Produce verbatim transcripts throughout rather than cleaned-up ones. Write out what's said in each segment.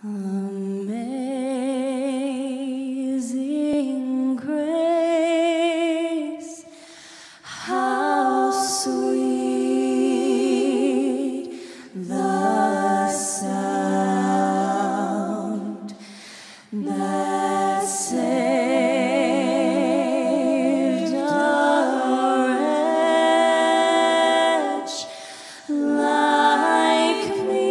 Amazing grace, how sweet the sound that saved a wretch like me.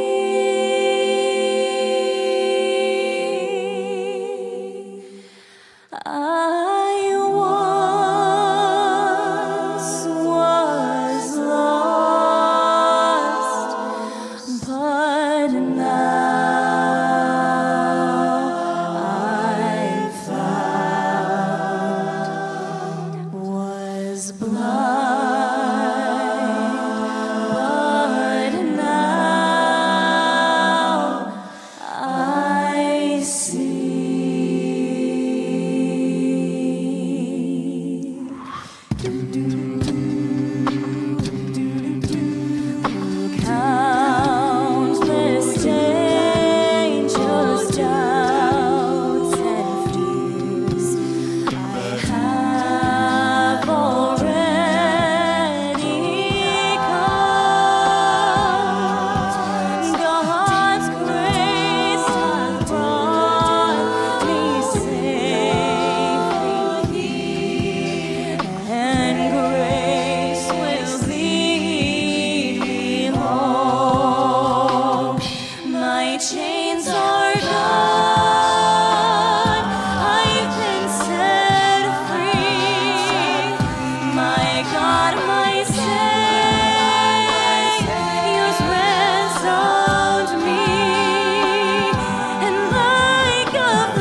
I once was lost, but now I'm found. Was blind, but now I see. Countless dangers, doubts, and fears I have already conquered. God's grace has brought me safely here, and grace will lead me home. My chains are gone, I've been set free. My God, my Savior's ransomed me, and like a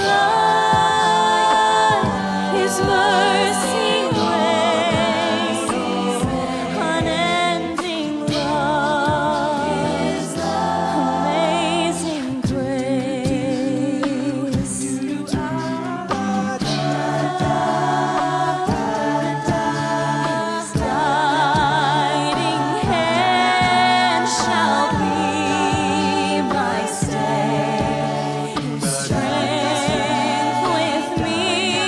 flood, His mercy waves, unending love, amazing grace. Guiding hand shall be my stay, strength with me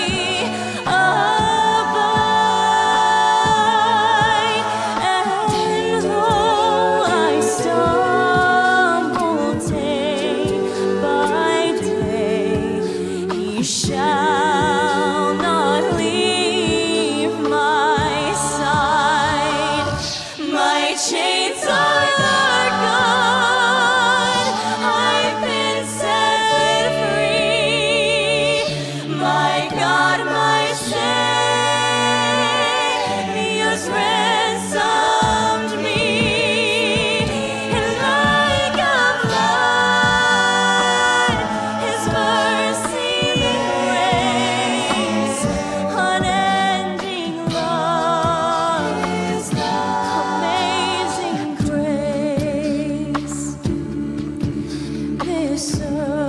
abide. And though I stumble day by day, He shall not leave my side. My chains are gone, I've been set free. My God, my Savior's ransomed me, and like a flood, His mercy waves, unending love, amazing grace. This